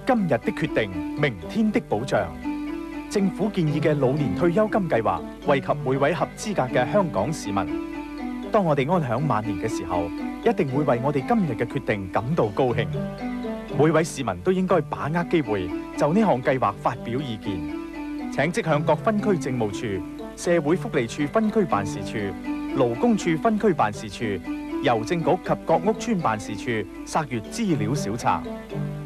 今日的決定，明天的保障。政府建議嘅老年退休金計劃，惠及每位合資格嘅香港市民。當我哋安享晚年嘅時候，一定會為我哋今日嘅決定感到高興。每位市民都應該把握機會，就呢項計劃發表意見。請即向各分區政務處、社會福利處分區辦事處、勞工處分區辦事處、郵政局及各屋邨辦事處索閱資料小冊。